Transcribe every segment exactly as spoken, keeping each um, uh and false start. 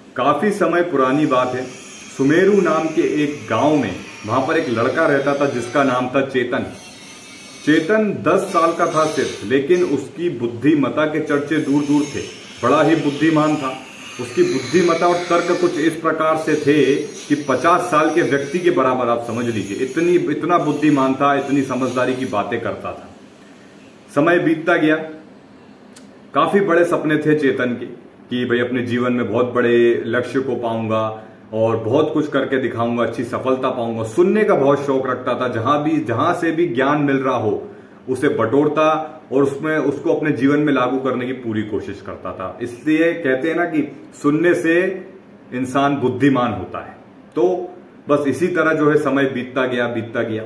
काफी समय पुरानी बात है। सुमेरु नाम के एक गांव में वहां पर एक लड़का रहता था जिसका नाम था चेतन। चेतन दस साल का था सिर्फ, लेकिन उसकी बुद्धिमत्ता के चर्चे दूर दूर थे। बड़ा ही बुद्धिमान था। उसकी बुद्धिमत्ता और तर्क कुछ इस प्रकार से थे कि पचास साल के व्यक्ति के बराबर आप समझ लीजिए। इतनी इतना बुद्धिमान था, इतनी समझदारी की बातें करता था। समय बीतता गया। काफी बड़े सपने थे चेतन के कि भाई अपने जीवन में बहुत बड़े लक्ष्य को पाऊंगा और बहुत कुछ करके दिखाऊंगा, अच्छी सफलता पाऊंगा। सुनने का बहुत शौक रखता था। जहां भी जहां से भी ज्ञान मिल रहा हो उसे बटोरता और उसमें उसको अपने जीवन में लागू करने की पूरी कोशिश करता था। इसलिए कहते हैं ना कि सुनने से इंसान बुद्धिमान होता है। तो बस इसी तरह जो है समय बीतता गया बीतता गया।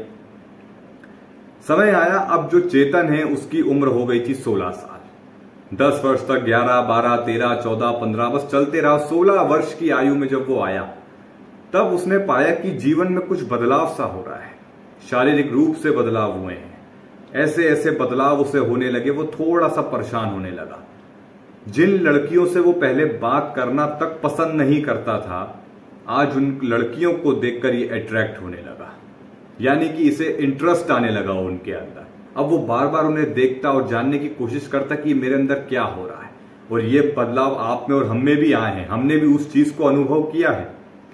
समय आया, अब जो चेतन है उसकी उम्र हो गई थी सोलह साल। दस वर्ष तक ग्यारह बारह तेरह चौदह पंद्रह बस चलते रहा। सोलह वर्ष की आयु में जब वो आया तब उसने पाया कि जीवन में कुछ बदलाव सा हो रहा है। शारीरिक रूप से बदलाव हुए हैं। ऐसे ऐसे बदलाव उसे होने लगे। वो थोड़ा सा परेशान होने लगा। जिन लड़कियों से वो पहले बात करना तक पसंद नहीं करता था, आज उन लड़कियों को देखकर ये अट्रैक्ट होने लगा। यानी कि इसे इंटरेस्ट आने लगा उनके अंदर। अब वो बार बार उन्हें देखता और जानने की कोशिश करता कि मेरे अंदर क्या हो रहा है। और ये बदलाव आप में और हम में भी आए हैं। हमने भी उस चीज को अनुभव किया है।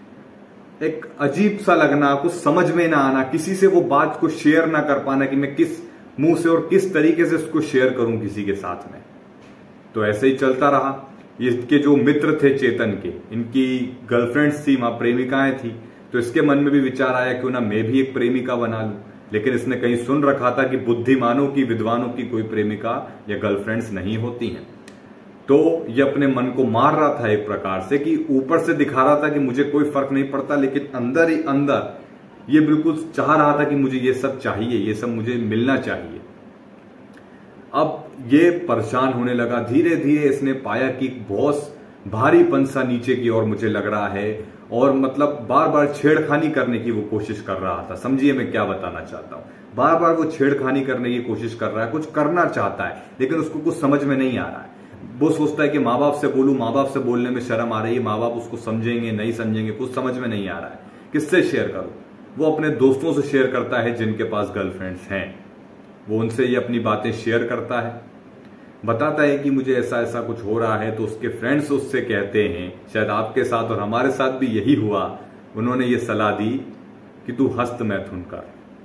एक अजीब सा लगना, कुछ समझ में ना आना, किसी से वो बात को शेयर ना कर पाना कि मैं किस मुंह से और किस तरीके से उसको शेयर करूं किसी के साथ में। तो ऐसे ही चलता रहा। इसके जो मित्र थे चेतन के, इनकी गर्लफ्रेंड्स थी, वहां प्रेमिकाएं थी। तो इसके मन में भी विचार आया क्यों ना मैं भी एक प्रेमिका बना लूं। लेकिन इसने कहीं सुन रखा था कि बुद्धिमानों की, विद्वानों की कोई प्रेमिका या गर्लफ्रेंड्स नहीं होती हैं। तो ये अपने मन को मार रहा था एक प्रकार से कि ऊपर से दिखा रहा था कि मुझे कोई फर्क नहीं पड़ता, लेकिन अंदर ही अंदर ये बिल्कुल चाह रहा था कि मुझे ये सब चाहिए, ये सब मुझे मिलना चाहिए। अब ये परेशान होने लगा। धीरे धीरे इसने पाया कि बहुत भारीपन सा नीचे की ओर मुझे लग रहा है और मतलब बार बार छेड़खानी करने की वो कोशिश कर रहा था। समझिए मैं क्या बताना चाहता हूं। बार बार वो छेड़खानी करने की कोशिश कर रहा है, कुछ करना चाहता है, लेकिन उसको कुछ समझ में नहीं आ रहा है। वो सोचता है कि माँ बाप से बोलूं, माँ बाप से बोलने में शर्म आ रही है, माँ बाप उसको समझेंगे नहीं समझेंगे, कुछ समझ में नहीं आ रहा है। किससे शेयर करूं? वो अपने दोस्तों से शेयर करता है जिनके पास गर्लफ्रेंड्स हैं। वो उनसे ये अपनी बातें शेयर करता है, बताता है कि मुझे ऐसा ऐसा कुछ हो रहा है। तो उसके फ्रेंड्स उससे कहते हैं, शायद आपके साथ और हमारे साथ भी यही हुआ, उन्होंने ये सलाह दी कि तू हस्त मैथुन कर।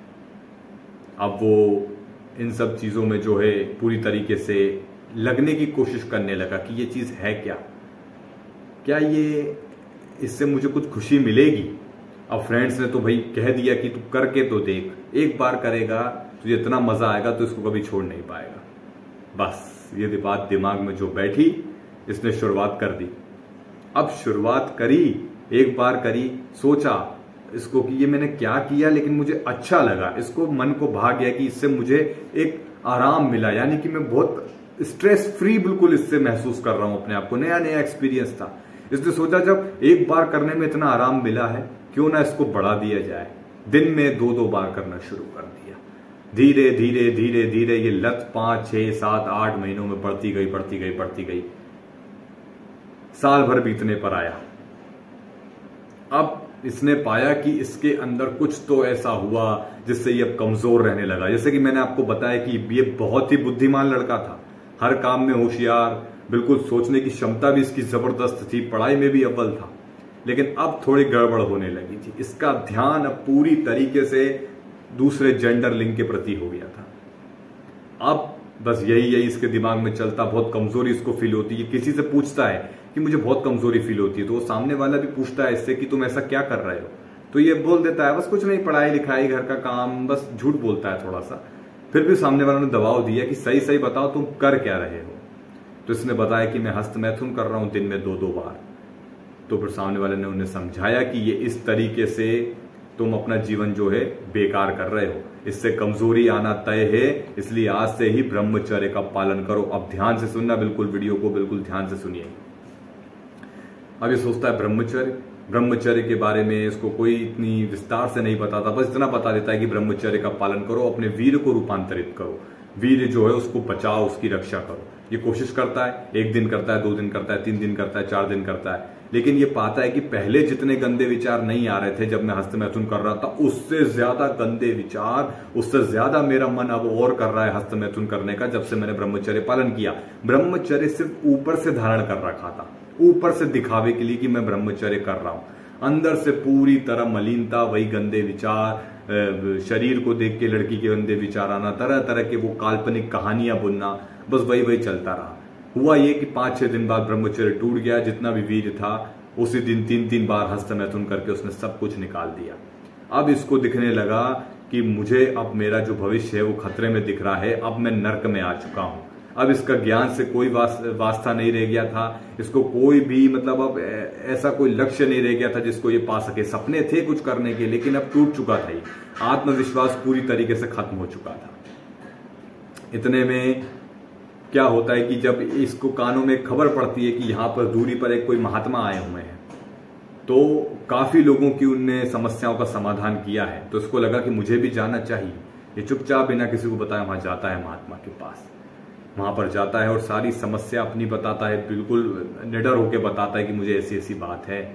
अब वो इन सब चीजों में जो है पूरी तरीके से लगने की कोशिश करने लगा कि ये चीज है क्या, क्या ये इससे मुझे कुछ खुशी मिलेगी। अब फ्रेंड्स ने तो भाई कह दिया कि तू करके तो देख, एक बार करेगा तुझे इतना मजा आएगा तो इसको कभी छोड़ नहीं पाएगा। बस ये बात दिमाग में जो बैठी, इसने शुरुआत कर दी। अब शुरुआत करी, एक बार करी, सोचा इसको कि ये मैंने क्या किया, लेकिन मुझे अच्छा लगा। इसको मन को भा गया कि इससे मुझे एक आराम मिला, यानी कि मैं बहुत स्ट्रेस फ्री बिल्कुल इससे महसूस कर रहा हूं अपने आप को। नया नया एक्सपीरियंस था। इसने सोचा जब एक बार करने में इतना आराम मिला है, क्यों ना इसको बढ़ा दिया जाए। दिन में दो दो बार करना शुरू कर दिया। धीरे धीरे धीरे धीरे ये लत पांच छह सात आठ महीनों में बढ़ती गई बढ़ती गई बढ़ती गई। साल भर बीतने पर आया। अब इसने पाया कि इसके अंदर कुछ तो ऐसा हुआ जिससे ये अब कमजोर रहने लगा। जैसे कि मैंने आपको बताया कि ये बहुत ही बुद्धिमान लड़का था, हर काम में होशियार, बिल्कुल सोचने की क्षमता भी इसकी जबरदस्त थी, पढ़ाई में भी अव्वल था। लेकिन अब थोड़ी गड़बड़ होने लगी थी। इसका ध्यान अब पूरी तरीके से दूसरे जेंडर लिंग के प्रति हो गया था। अब बस यही यही इसके दिमाग में चलता। बहुत कमजोरी इसको फील होती है। किसी से पूछता है कि मुझे बहुत कमजोरी फील होती है, तो वो सामने वाला भी पूछता है इससे कि तुम ऐसा क्या कर रहे हो, तो ये बोल देता है बस कुछ नहीं, पढ़ाई लिखाई घर का काम, बस झूठ बोलता है थोड़ा सा। फिर भी सामने वालों ने दबाव दिया कि सही सही बताओ तुम कर क्या रहे हो। तो इसने बताया कि मैं हस्त मैथुन कर रहा हूं दिन में दो दो बार। तो फिर सामने वाले ने उन्हें समझाया कि ये इस तरीके से तुम अपना जीवन जो है बेकार कर रहे हो, इससे कमजोरी आना तय है, इसलिए आज से ही ब्रह्मचर्य का पालन करो। अब ध्यान से सुनना, बिल्कुल वीडियो को बिल्कुल ध्यान से सुनिए। अब ये सोचता है ब्रह्मचर्य, ब्रह्मचर्य के बारे में इसको कोई इतनी विस्तार से नहीं बताता, बस इतना बता देता है कि ब्रह्मचर्य का पालन करो, अपने वीर को रूपांतरित करो, वीर जो है उसको बचाओ, उसकी रक्षा करो। ये कोशिश करता है, एक दिन करता है, दो दिन करता है, तीन दिन करता है, चार दिन करता है, लेकिन ये पाता है कि पहले जितने गंदे विचार नहीं आ रहे थे जब मैं हस्त मैथुन कर रहा था, उससे ज्यादा गंदे विचार, उससे ज्यादा मेरा मन अब और कर रहा है हस्त मैथुन करने का जब से मैंने ब्रह्मचर्य पालन किया। ब्रह्मचर्य सिर्फ ऊपर से धारण कर रखा था, ऊपर से दिखावे के लिए कि मैं ब्रह्मचर्य कर रहा हूं, अंदर से पूरी तरह मलिनता, वही गंदे विचार, शरीर को देख के लड़की के गंदे विचार आना, तरह तरह के वो काल्पनिक कहानियां बुनना, बस वही वही चलता रहा। हुआ ये कि पांच छह दिन बाद ब्रह्मचर्य टूट गया, जितना भी वीर था उसी दिन तीन तीन बार हस्त मैथुन करके उसने सब कुछ निकाल दिया। अब इसको दिखने लगा कि मुझे अब मेरा जो भविष्य है वो खतरे में दिख रहा है, अब मैं नर्क में आ चुका हूं। अब इसका ज्ञान से कोई वास, वास्ता नहीं रह गया था, इसको कोई भी मतलब अब ऐसा कोई लक्ष्य नहीं रह गया था जिसको ये पा सके। सपने थे कुछ करने के, लेकिन अब टूट चुका था, आत्मविश्वास पूरी तरीके से खत्म हो चुका था। इतने में क्या होता है कि जब इसको कानों में खबर पड़ती है कि यहाँ पर दूरी पर एक कोई महात्मा आए हुए हैं, तो काफी लोगों की उनने समस्याओं का समाधान किया है, तो इसको लगा कि मुझे भी जाना चाहिए। ये चुपचाप बिना किसी को बताए वहां जाता है महात्मा के पास, वहां पर जाता है और सारी समस्या अपनी बताता है, बिल्कुल निडर होकर बताता है कि मुझे ऐसी ऐसी बात है।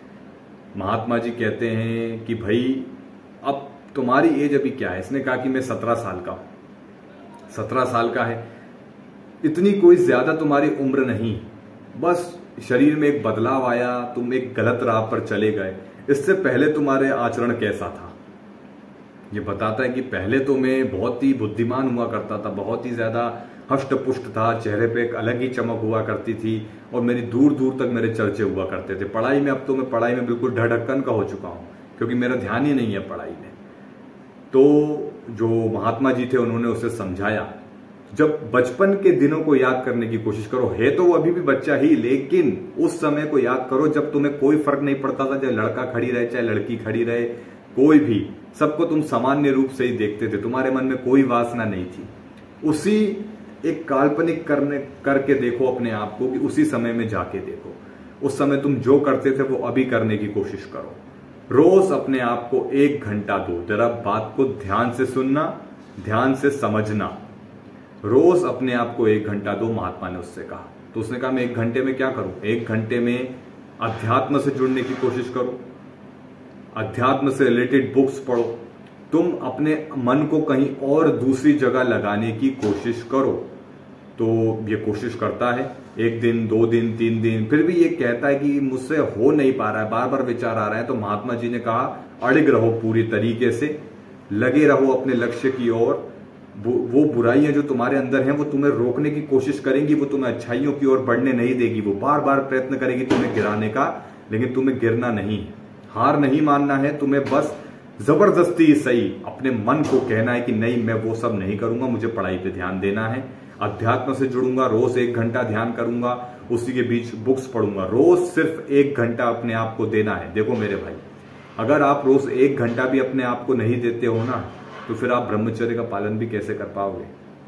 महात्मा जी कहते हैं कि भाई अब तुम्हारी एज अभी क्या है? इसने कहा कि मैं सत्रह साल का हूं। सत्रह साल का है, इतनी कोई ज्यादा तुम्हारी उम्र नहीं, बस शरीर में एक बदलाव आया, तुम एक गलत राह पर चले गए। इससे पहले तुम्हारे आचरण कैसा था? ये बताता है कि पहले तो मैं बहुत ही बुद्धिमान हुआ करता था, बहुत ही ज्यादा हष्ट पुष्ट था, चेहरे पे एक अलग ही चमक हुआ करती थी और मेरी दूर दूर तक मेरे चर्चे हुआ करते थे। पढ़ाई में अब तो मैं पढ़ाई में बिल्कुल ढढ़क्कन का हो चुका हूं, क्योंकि मेरा ध्यान ही नहीं है पढ़ाई में। तो जो महात्मा जी थे उन्होंने उसे समझाया, जब बचपन के दिनों को याद करने की कोशिश करो, है तो वो अभी भी बच्चा ही, लेकिन उस समय को याद करो जब तुम्हें कोई फर्क नहीं पड़ता था, चाहे लड़का खड़ी रहे चाहे लड़की खड़ी रहे, कोई भी, सबको तुम सामान्य रूप से ही देखते थे, तुम्हारे मन में कोई वासना नहीं थी। उसी एक काल्पनिक करने करके देखो अपने आप को कि उसी समय में जाके देखो, उस समय तुम जो करते थे वो अभी करने की कोशिश करो। रोज अपने आप को एक घंटा दो, जरा बात को ध्यान से सुनना, ध्यान से समझना। रोज अपने आप को एक घंटा दो, महात्मा ने उससे कहा। तो उसने कहा मैं एक घंटे में क्या करूं? एक घंटे में अध्यात्म से जुड़ने की कोशिश करो, अध्यात्म से रिलेटेड बुक्स पढ़ो, तुम अपने मन को कहीं और दूसरी जगह लगाने की कोशिश करो। तो ये कोशिश करता है, एक दिन, दो दिन, तीन दिन, फिर भी ये कहता है कि मुझसे हो नहीं पा रहा है, बार बार विचार आ रहा है। तो महात्मा जी ने कहा अड़िग रहो, पूरी तरीके से लगे रहो अपने लक्ष्य की ओर। वो बुराइयां जो तुम्हारे अंदर हैं वो तुम्हें रोकने की कोशिश करेंगी, वो तुम्हें अच्छाइयों की ओर बढ़ने नहीं देगी, वो बार बार प्रयत्न करेगी तुम्हें गिराने का, लेकिन तुम्हें गिरना नहीं है, हार नहीं मानना है। तुम्हें बस जबरदस्ती सही अपने मन को कहना है कि नहीं, मैं वो सब नहीं करूंगा, मुझे पढ़ाई पे ध्यान देना है, अध्यात्म से जुड़ूंगा, रोज एक घंटा ध्यान करूंगा, उसी के बीच बुक्स पढ़ूंगा। रोज सिर्फ एक घंटा अपने आप को देना है। देखो मेरे भाई, अगर आप रोज एक घंटा भी अपने आप को नहीं देते हो ना, तो फिर आप ब्रह्मचर्य का पालन भी कैसे कर पाओगे?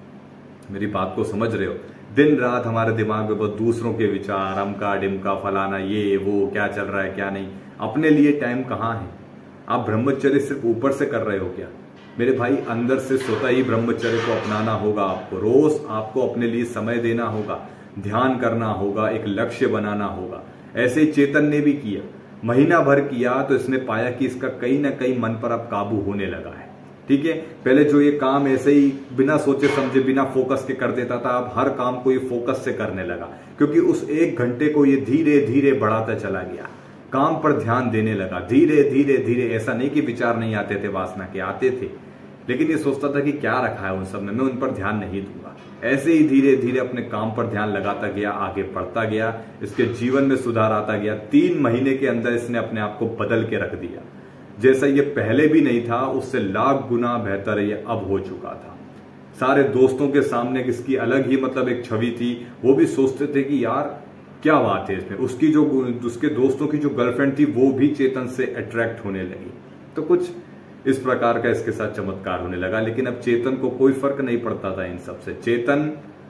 मेरी बात को समझ रहे हो? दिन रात हमारे दिमाग में बहुत दूसरों के विचार, अमका डिमका फलाना, ये वो, क्या चल रहा है क्या नहीं, अपने लिए टाइम कहाँ है? आप ब्रह्मचर्य सिर्फ ऊपर से कर रहे हो क्या? मेरे भाई, अंदर से स्वतः ही ब्रह्मचर्य को अपनाना होगा आपको। रोज आपको अपने लिए समय देना होगा, ध्यान करना होगा, एक लक्ष्य बनाना होगा। ऐसे ही चेतन ने भी किया, महीना भर किया तो इसने पाया कि इसका कहीं ना कहीं मन पर अब काबू होने लगा है। ठीक है, पहले जो ये काम ऐसे ही बिना सोचे समझे, बिना फोकस के कर देता था, अब हर काम को ये फोकस से करने लगा, क्योंकि उस एक घंटे को ये धीरे धीरे बढ़ाता चला गया, काम पर ध्यान देने लगा। धीरे धीरे धीरे, ऐसा नहीं कि विचार नहीं आते थे, वासना के आते थे, लेकिन ये सोचता था कि क्या रखा है उन सब में, मैं उन पर ध्यान नहीं दूंगा। ऐसे ही धीरे धीरे अपने काम पर ध्यान लगाता गया, आगे बढ़ता गया, इसके जीवन में सुधार आता गया। तीन महीने के अंदर इसने अपने आप को बदल के रख दिया। जैसा ये पहले भी नहीं था, उससे लाख गुना बेहतर ये अब हो चुका था। सारे दोस्तों के सामने इसकी अलग ही मतलब एक छवि थी, वो भी सोचते थे कि यार क्या बात है इसमें। उसकी जो उसके दोस्तों की जो गर्लफ्रेंड थी वो भी चेतन से अट्रैक्ट होने लगी। तो कुछ इस प्रकार का इसके साथ चमत्कार होने लगा। लेकिन अब चेतन को कोई फर्क नहीं पड़ता था इन सब से। चेतन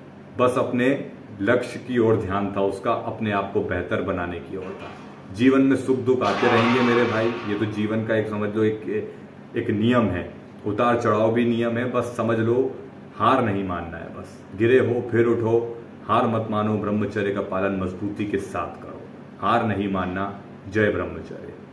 बस अपने लक्ष्य की ओर ध्यान था उसका, अपने आप को बेहतर बनाने की ओर था। जीवन में सुख दुख आते रहेंगे मेरे भाई, ये तो जीवन का एक समझ लो एक एक नियम है, उतार चढ़ाव भी नियम है। बस समझ लो, हार नहीं मानना है, बस गिरे हो फिर उठो, हार मत मानो, ब्रह्मचर्य का पालन मजबूती के साथ करो। हार नहीं मानना। जय ब्रह्मचर्य।